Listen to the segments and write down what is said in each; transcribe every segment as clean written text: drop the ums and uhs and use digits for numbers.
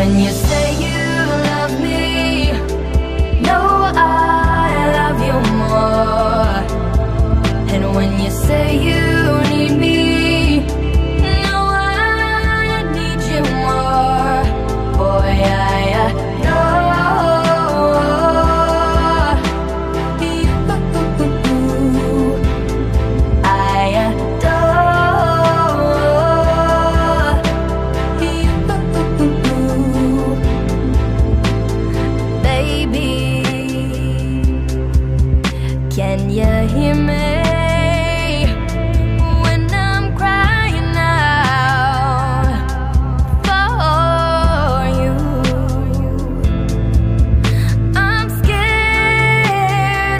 When you say you love me, no, I love you more. And when you say you need me, no, I need you more. Boy, I can you hear me when I'm crying out for you? I'm scared,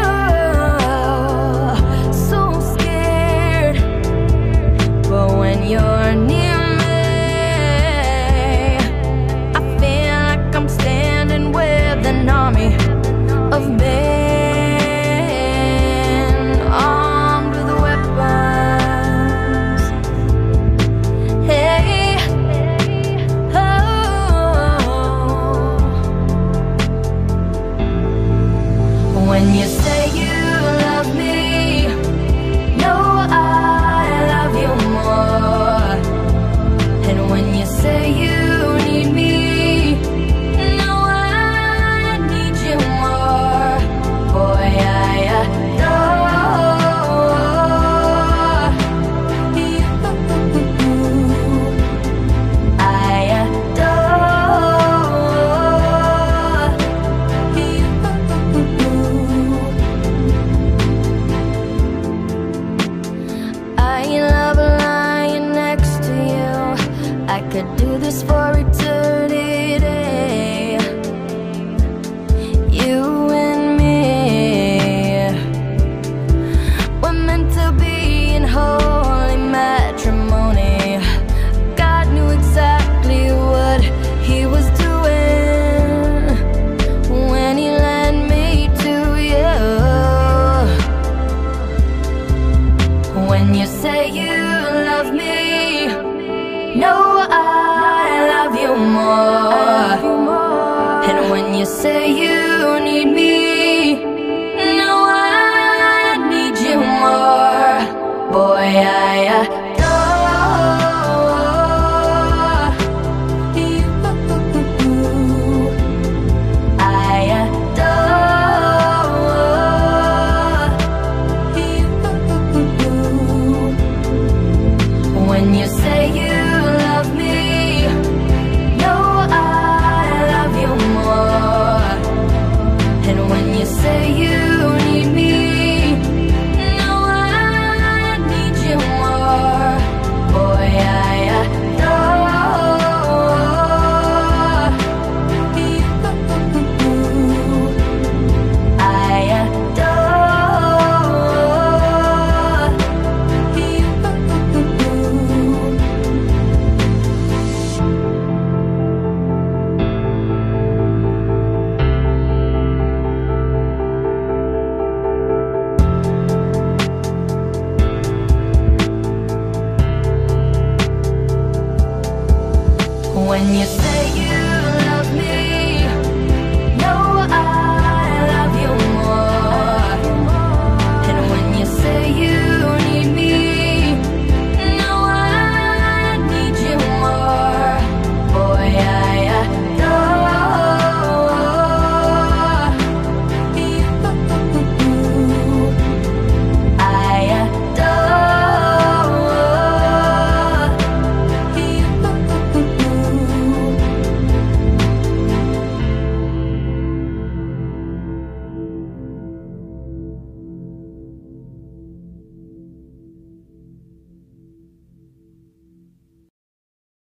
oh, so scared. But when you're near me, I feel like I'm standing with an army of men. When you say you love me, no, I love you more. And when you say you need me, no, I need you more. Boy, I I could do this for eternity, you and me. We're meant to be in holy matrimony. God knew exactly what he was doing when he led me to you. When you say you love me, no, I love you more. And when you say you need me, no, I need you more. Boy, I when you say you love me, no, I love you more. And when you say you need me, no, I need you more. Boy, I when you say you